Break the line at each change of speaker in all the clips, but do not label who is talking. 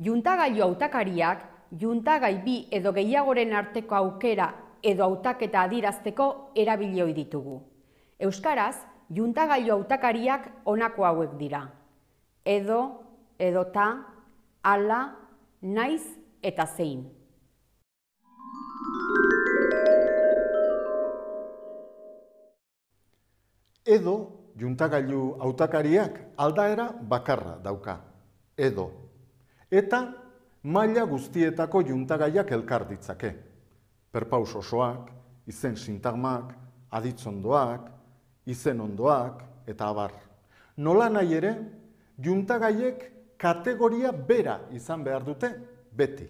Juntagailu hautakariak, juntagai bi edo gehiagoren arteko aukera edo hautaketa adierazteko erabili ohi ditugu. Euskaraz, juntagailu hautakariak honako hauek dira: edo, edota, ala, naiz eta zein.
Edo, juntagailu hautakariak aldaera bakarra dauka, edo. Eta maila guztietako juntagaiak elkar ditzake. Perpaus osoak, izen sintagmak, aditzondoak, izen ondoak, eta abar. Nola nahi ere, juntagaiek kategoria bera izan behar dute beti.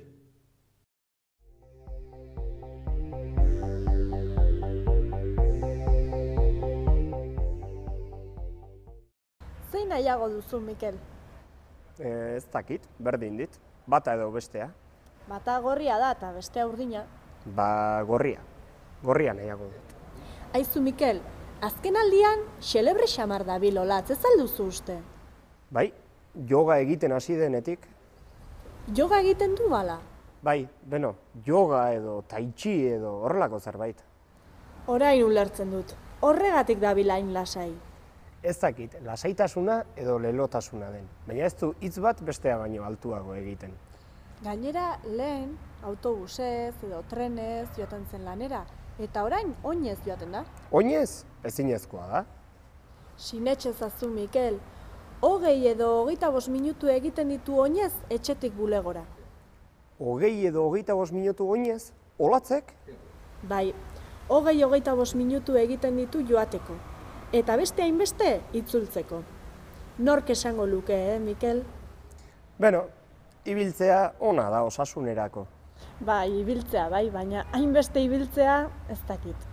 Zein nahiago duzu, Mikel?
Ez dakit, berdin dit, bata edo bestea.
Bata gorria da eta bestea urdina.
Ba, gorria nahiago dut.
Aizu, Mikel, azken aldian xelebre xamar dabil olatz, ez alduzu uste?
Bai, yoga egiten hasi denetik.
Yoga egiten du bala?
Bai, beno, yoga edo tai chi edo horrelako zerbait.
Orain ulertzen dut, horregatik dabil hain lasai.
Ez dakit, lasaitasuna edo lelotasuna den, baina ez du hitz bat bestea baino altuago egiten.
Gainera, lehen, autobusez edo trenez joaten zen lanera, eta orain oinez joaten da.
Oinez, ezinezkoa da.
Sinetxezazu, Mikel, 20 edo 25 minutu egiten ditu oinez etxetik bulegora.
20 edo 25 minutu oinez, olatzek?
Bai, 20-25 minutu egiten ditu joateko. Eta beste hainbeste itzultzeko. Nork esango luke, Mikel?
Beno, ibiltzea ona da osasunerako.
Bai, ibiltzea, bai, baina hainbeste ibiltzea ez dakit.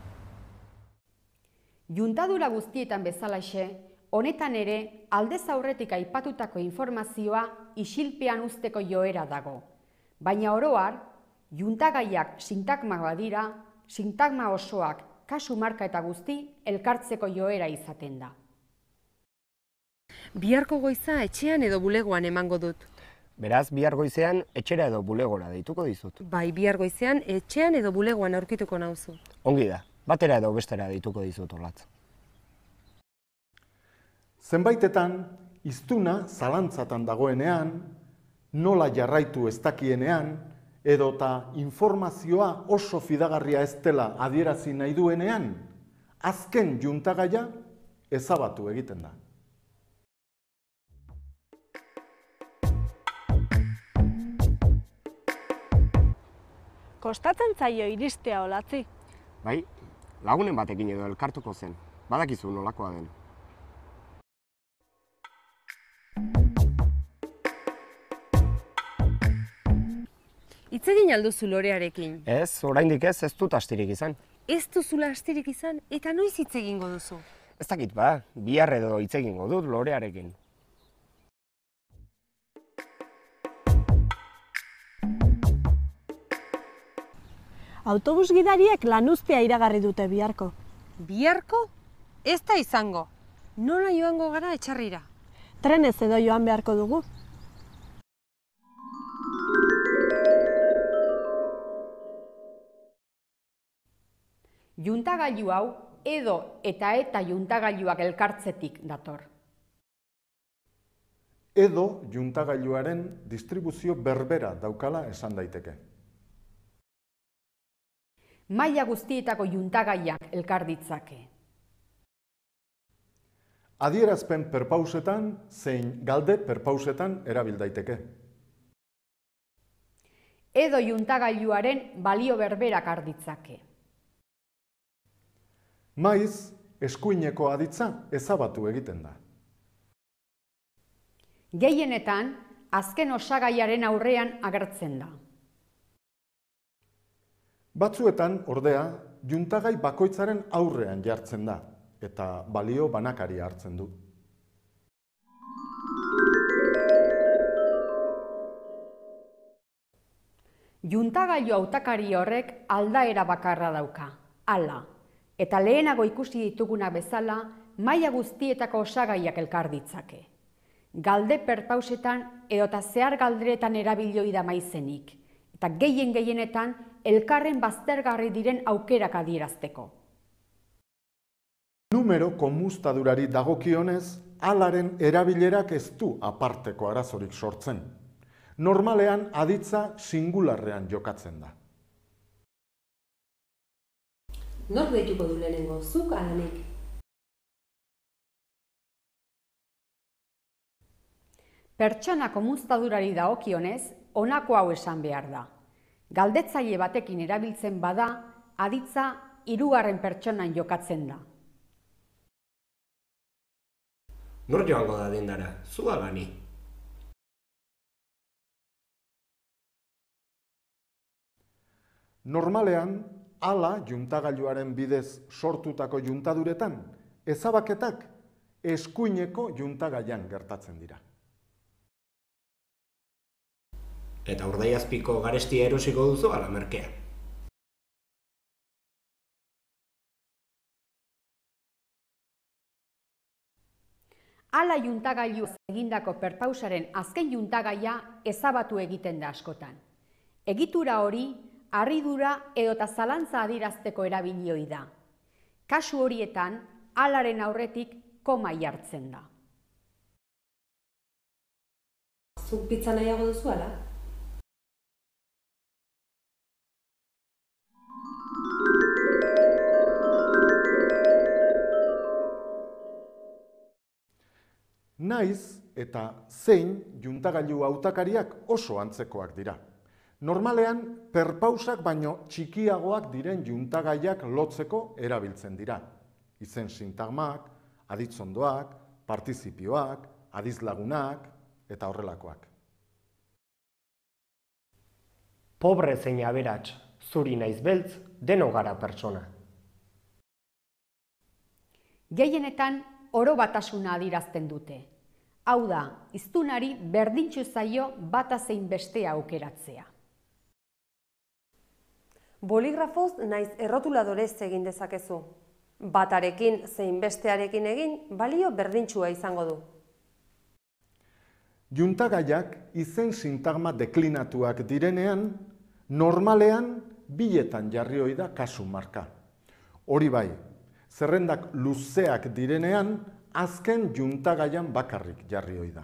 Juntadura guztietan bezalaxe, honetan ere aldez aurretik aipatutako informazioa isilpean uzteko joera dago. Baina oro har, juntagaiak sintagmak badira, sintagma osoak kasu marka eta guzti elkartzeko joera izaten da.
Biharko goiza etxean edo bulegoan emango dut.
Beraz, bihar goizean etxera edo bulegora deituko dizut.
Bai, bihar goizean etxean edo bulegoan aurkituko nauzu.
Ongi da, batera edo bestera deituko dizut olatz.
Zenbaitetan, hiztuna zalantzatan dagoenean, nola jarraitu ez dakienean, edota informazioa oso fidagarria ez dela adierazi nahi duenean, azken juntagaia ezabatu egiten da.
Kostatzen zaio iristea olatzi.
Bai, lagunen batekin edo elkartuko zen, badakizu nolakoa den.
Hitz egin alduzu Lorearekin.
Ez, oraindik ez dut astirik izan.
Ez duzula astirik izan eta noiz hitz egingo duzu?
Ez dakit ba, bihar edo hitz egingo dut Lorearekin.
Autobus gidariek lanuztea iragarri dute biharko.
Biharko? Ez da izango. Nola joango gara etxarrira?
Trenez edo joan beharko dugu.
Juntagailu hau edo eta juntagailuak elkartzetik dator.
Edo juntagailuaren distribuzio berbera daukala esan daiteke.
Maila guztietako juntagaiak elkar ditzake.
Adierazpen perpausetan zein galde perpausetan erabil daiteke.
Edo juntagailuaren balio berberak har ditzake.
Maiz, eskuineko aditza ezabatu egiten da.
Gehienetan, azken osagaiaren aurrean agertzen da.
Batzuetan, ordea, juntagai bakoitzaren aurrean jartzen da, eta balio banakari hartzen du.
Juntagailu hautakari horrek aldaera bakarra dauka, ala. Eta lehenago ikusi dituguna bezala, maila guztietako osagaiak elkar ditzake. galde perpausetan edota zehar galderetan erabilioi da maizenik, eta gehienetan elkarren baztergarri diren aukerak adierazteko.
Numero komustadurari dagokionez, alaren erabilerak ez du aparteko arazorik sortzen. Normalean aditza singularrean jokatzen da.
Nork deituko du lehenengo, zuk ala nik?
Pertsona komustadurari dagokionez, honako hau esan behar da. Galdetzaile batekin erabiltzen bada, aditza hirugarren pertsonan jokatzen da.
Nor joango da dendara, zu ala ni?
Normalean, ala juntagailuaren bidez sortutako juntaduretan, ezabaketak eskuineko juntagailan gertatzen dira.
Eta Urdaiazpiko garestia erosiko duzu ala merkea?
Ala juntagailu egindako perpausaren azken juntagaia ezabatu egiten da askotan. Egitura hori, harridura edota zalantza adierazteko erabilioi da. Kasu horietan, alaren aurretik koma jartzen da.
Zuk pizza nahiago duzu ala?
Naiz eta zein juntagailu hautakariak oso antzekoak dira. Normalean, perpausak baino txikiagoak diren juntagaiak lotzeko erabiltzen dira. Izen sintagmak, aditzondoak, partizipioak, adizlagunak eta horrelakoak.
Pobre zein aberats, zuri naiz beltz, deno gara pertsona.
Gehienetan, oro batasuna adierazten dute. Hau da, hiztunari berdintsu zaio bata zein bestea aukeratzea.
Boligrafoz naiz errotuladorez egin dezakezu. Batarekin zein bestearekin egin balio berdintsua izango du.
Juntagaiak izen sintagma deklinatuak direnean, normalean biletan jarri ohi da kasu marka. Hori bai, zerrendak luzeak direnean, azken juntagaian bakarrik jarri ohi da.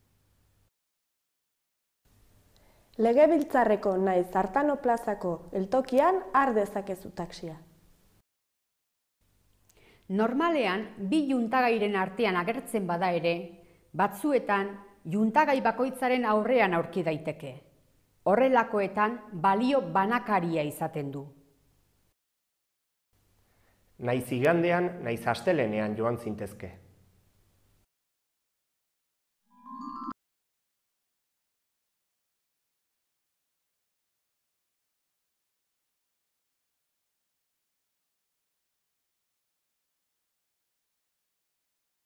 Legebiltzarreko naiz Artano plazako geltokian har dezakezu taxia.
Normalean, bi juntagairen artean agertzen bada ere, batzuetan juntagai bakoitzaren aurrean aurki daiteke. Horrelakoetan balio banakaria izaten du.
Naiz igandean, naiz astelenean joan zintezke.